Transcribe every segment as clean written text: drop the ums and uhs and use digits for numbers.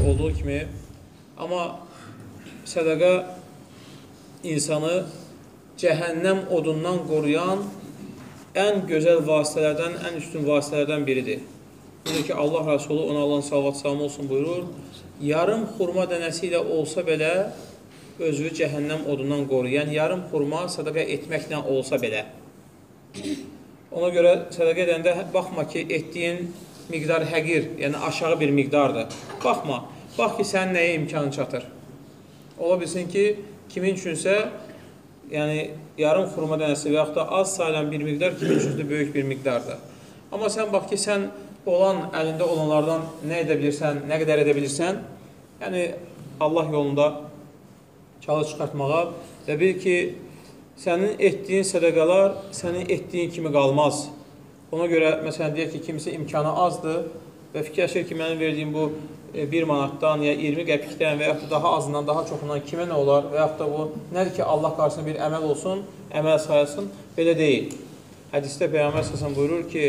olduğu kimi, amma sədəqə insanı cəhənnəm odundan qoruyan ən gözəl vasitələrdən, ən üstün vasitələrdən biridir. Budur ki, Allah Rəsulü ona Allahın salavat salamı olsun buyurur, yarım xurma dənəsi ilə olsa belə özünü cəhənnəm odundan qoruyur. Yəni, yarım xurma sədəqə etməklə olsa belə. Ona görə sədəqə edəndə baxma ki, etdiyin miqdar həqir, yəni aşağı bir miqdardır. Baxma, bax ki, sənin nəyə imkanı çatır. Ola bilsin ki, kimin üçünsə, yəni yarım xurma dənəsi və yaxud da az sayılan bir miqdar kimin üçünsə böyük bir miqdardır. Amma sən bax ki, sən olan, əlində olanlardan nə edə bilirsən, nə qədər edə bilirsən, yəni Allah yolunda çalı çıxartmağa və bil ki, sənin etdiyin sədəqələr sənin etdiyin kimi qalmaz. Ona görə, məsələn, deyək ki, kimisi imkanı azdır və fikirləşir ki, mənim verdiyim bu 1 manatdan ya 20 qəpikdən və yaxud da daha azından, daha çoxundan kimə nə olar və yaxud da bu nədir ki, Allah qarşısında bir əməl olsun, əməl sayılsın, belə deyil. Hədisdə Peyğəmbər səsən buyurur ki,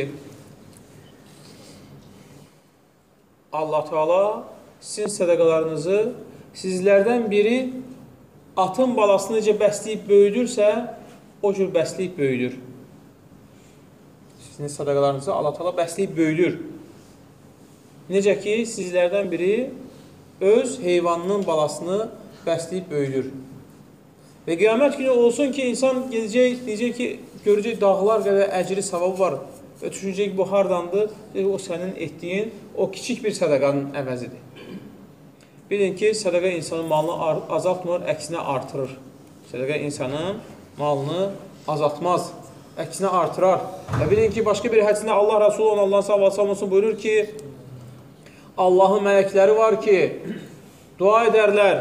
Allah Teala sizin sədəqalarınızı sizlərdən biri atın balasını necə bəsləyib böyüdürsə, o cür bəsləyib böyüdür. Sizin sədəqalarınızı Allah Teala bəsləyib böyüdür. Necə ki, sizlərdən biri öz heyvanının balasını bəsləyib böyüdür. Və qiyamət günü olsun ki, insan gedəcək, deyəcək ki, görəcək dağlar qədər əcri savabı var və düşünəcək ki, bu hardandır? O sənin etdiyin o kiçik bir sədəqanın əvəzidir. Bilin ki, sədəqə insanın malını azaltmır, əksinə artırır. Sədəqə insanın malını azaltmaz, əksinə artırar. Və bilin ki, başqa bir hədisində Allah Rəsulü ona Allahın sallallahu buyurur ki, Allahın mələkləri var ki, dua edərlər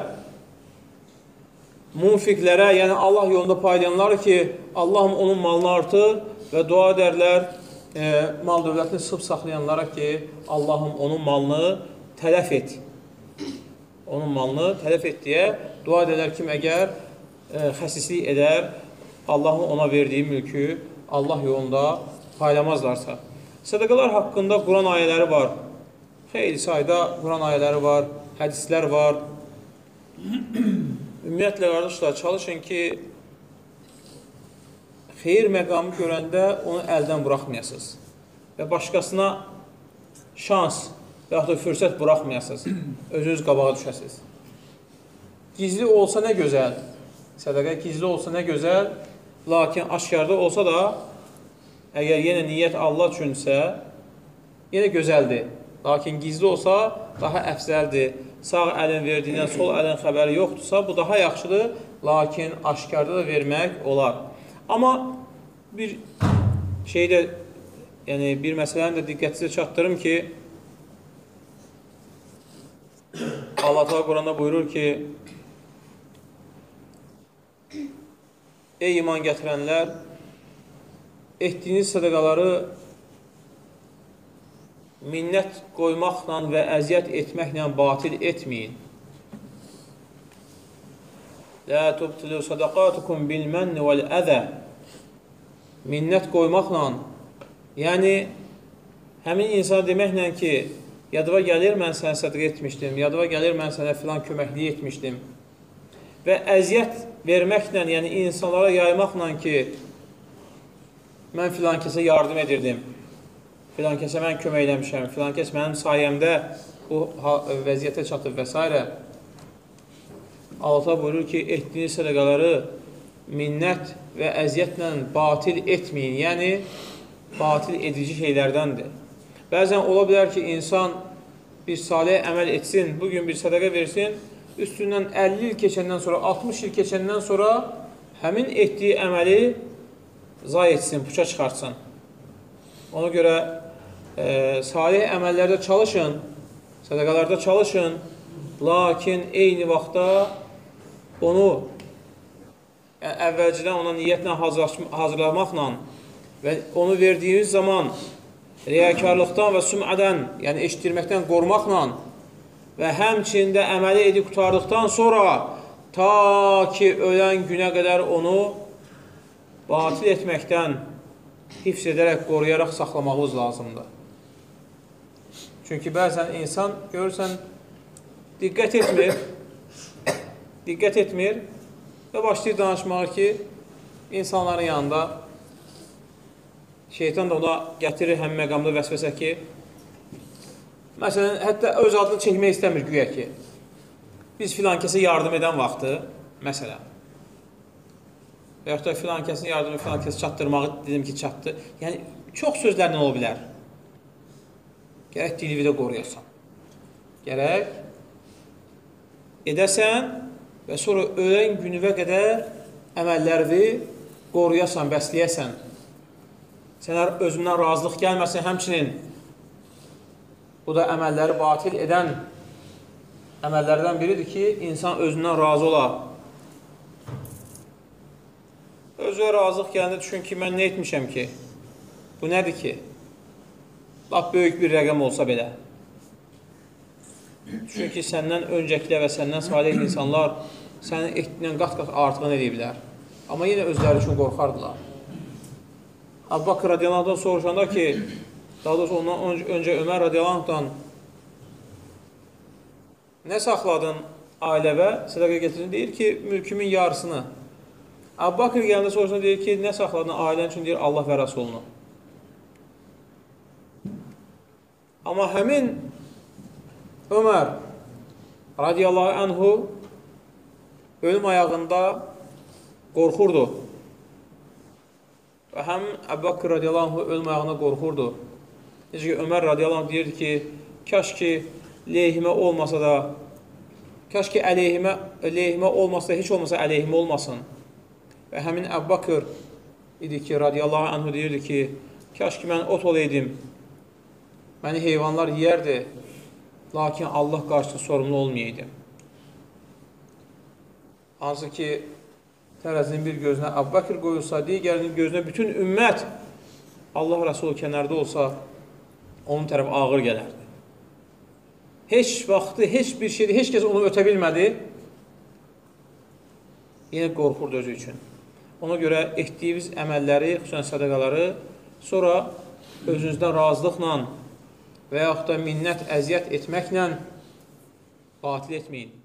munfiqlərə, yəni Allah yolunda paylayanlar ki, Allahım onun malını artır və dua edərlər mal dövlətini sıxıb saxlayanlara ki, Allahım onun malını tələf et. Onun malını tələf et deyə dua edərlər kim əgər xəsislik edər, Allahın ona verdiyi mülkü Allah yolunda paylamazlarsa. Sədəqələr haqqında Quran ayələri var. Xeyli sayda Quran ayələri var, hədislər var. Ümumiyyətlə, qardaşlar, çalışın ki, xeyir məqamı görəndə onu əldən buraxmayasınız və başqasına şans və yaxud da fürsət buraxmayasınız, özünüz qabağa düşəsiniz. Gizli olsa nə gözəl, sədəqə gizli olsa nə gözəl, lakin aşkarda olsa da, əgər yenə niyyət Allah üçünsə, yenə gözəldir. Lakin gizli olsa, daha əfzəldir. Sağ əlin verdiyindən sol əlin xəbəri yoxdursa, bu daha yaxşıdır, lakin aşkarda da vermək olar. Amma bir şeydə, yəni bir məsələni də diqqətinizə çatdırım ki, Allah Teala Quranda buyurur ki, ey iman gətirənlər, etdiyiniz sədəqaları minnət qoymaqla və əziyyət etməklə batil etməyin. Lə tubtilu sadaqatukum bil mənni vəl əzə. Minnət qoymaqla, yəni həmin insana deməklə ki, yadıma gəlir, mən sənə sədaqə etmişdim, yadıma gəlir, mən sənə filan köməkliyi etmişdim. Və əziyyət verməklə, yəni insanlara yaymaqla ki, mən filan kəsə yardım edirdim, filan kəsə mən kömək eləmişəm, filan kəs mənim sayəmdə bu vəziyyətə çatıb və s. Allah buyurur ki, etdiyiniz sədəqaları minnət və əziyyətlə batil etməyin, yəni batil edici şeylərdəndir. Bəzən ola bilər ki, insan bir salih əməl etsin, bugün bir sədəqə versin, üstündən 50 il keçəndən sonra, 60 il keçəndən sonra həmin etdiyi əməli zay etsin, puça çıxartsın. Ona görə salih əməllərdə çalışın, sədəqalarda çalışın, lakin eyni vaxtda onu əvvəlcədən ona niyyətlə hazırlamaqla və onu verdiyiniz zaman riyakarlıqdan və süm'ədən, yəni eşitdirməkdən qormaqla və həmçində əməli edib qutardıqdan sonra ta ki ölən günə qədər onu batil etməkdən hifz edərək, qoruyaraq saxlamağımız lazımdır. Çünki bəzən insan görürsən, diqqət etmir və başlayır danışmağa ki, insanların yanında şeytan da ona gətirir həm məqamda vəsvəsə ki, məsələn, hətta öz adını çəkmək istəmir güya ki, biz filan kəsə yardım edən vaxtı, məsələn, və yaxud da filan kəsin yardımı, filan kəsi çatdırmağı dedim ki, çatdı. Yəni, çox sözlərlə ola bilər. Gərək dili də qoruyasan. Gərək edəsən və sonra ölən günüvə qədər əməllərini qoruyasan, bəsləyəsən. Sənə özündən razılıq gəlməsin, həmçinin bu da əməlləri batil edən əməllərdən biridir ki, insan özündən razı ola. Özünə razılıq gələndə düşün ki, mən nə etmişəm ki? Bu nədir ki? Lap böyük bir rəqəm olsa belə. Düşün ki, səndən öncəkilər və səndən salih insanlar sənin etdiyindən qat-qat artığını ediblər. Amma yenə özləri üçün qorxardılar. Əbu Bakır radiyallahu anhdan soruşanda ki, daha doğrusu ondan öncə Ömər radiyallahu anhdan nə saxladın ailəvə? Sədaqə getirin, deyir ki, mülkümün yarısını. Əbu Bakır gələndə soruşanda deyir ki, nə saxladın ailən üçün, deyir, Allah və Rasulunu. Amma həmin Ömər radiyallahu anhu ölüm ayağında qorxurdu. Və həm Əbu Bakır radiyallahu anhu ölüm ayağında qorxurdu. Necə ki, Ömər radiyallahu anhu deyirdi ki, kaş ki lehimə olmasa da, kaş ki əleyhimə olmasa da, heç olmasa əleyhimə olmasın. Və həmin Əbu Bakır idi ki, radiyallahu anhu deyirdi ki, kaş ki mən ot olaydım, məni heyvanlar yiyərdi, lakin Allah qarşısında sorumlu olmayaydı. Hansı ki, tərəzinin bir gözünə Əbu Bakır qoyulsa, digərinin gözünə bütün ümmət Allah Rəsulü kənarda olsa, onun tərəf ağır gələrdi. Heç vaxtı, heç bir şeydə, heç kəs onu ötə bilmədi, yenə qorxurdu özü üçün. Ona görə etdiyiniz əməlləri, xüsusən sədaqaları, sonra özünüzdən razılıqla və yaxud da minnət, əziyyət etməklə batil etməyin.